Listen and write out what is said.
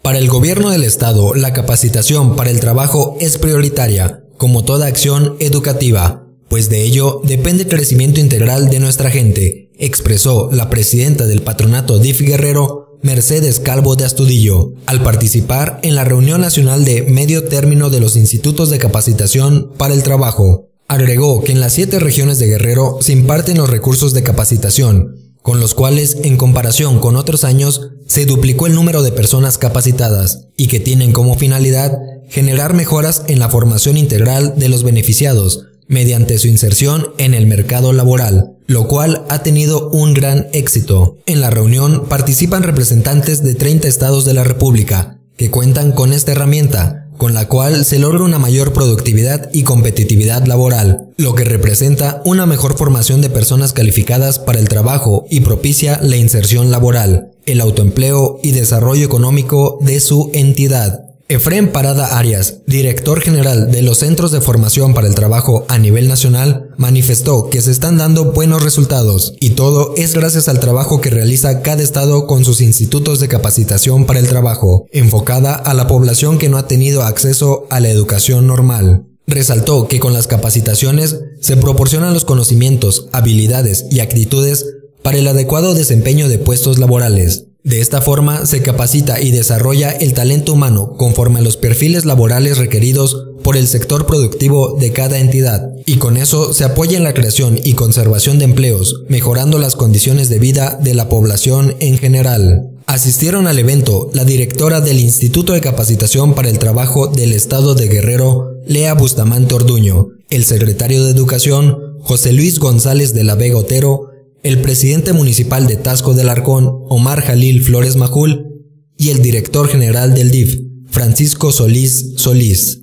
Para el gobierno del Estado, la capacitación para el trabajo es prioritaria, como toda acción educativa, pues de ello depende el crecimiento integral de nuestra gente, expresó la presidenta del patronato DIF Guerrero, Mercedes Calvo de Astudillo, al participar en la reunión nacional de medio término de los institutos de capacitación para el trabajo. Agregó que en las 7 regiones de Guerrero se imparten los recursos de capacitación, con los cuales, en comparación con otros años, se duplicó el número de personas capacitadas y que tienen como finalidad generar mejoras en la formación integral de los beneficiados mediante su inserción en el mercado laboral, lo cual ha tenido un gran éxito. En la reunión participan representantes de 30 estados de la República que cuentan con esta herramienta, con la cual se logra una mayor productividad y competitividad laboral, lo que representa una mejor formación de personas calificadas para el trabajo y propicia la inserción laboral, el autoempleo y desarrollo económico de su entidad. Efrén Parada Arias, director general de los Centros de Formación para el Trabajo a nivel nacional, manifestó que se están dando buenos resultados y todo es gracias al trabajo que realiza cada estado con sus institutos de capacitación para el trabajo, enfocada a la población que no ha tenido acceso a la educación normal. Resaltó que con las capacitaciones se proporcionan los conocimientos, habilidades y actitudes para el adecuado desempeño de puestos laborales. De esta forma se capacita y desarrolla el talento humano conforme a los perfiles laborales requeridos por el sector productivo de cada entidad, y con eso se apoya en la creación y conservación de empleos, mejorando las condiciones de vida de la población en general. Asistieron al evento la directora del Instituto de Capacitación para el Trabajo del Estado de Guerrero, Lea Bustamante Orduño, el secretario de Educación, José Luis González de la Vega Otero, el presidente municipal de Taxco del Arcón, Omar Jalil Flores Majul, y el director general del DIF, Francisco Solís Solís.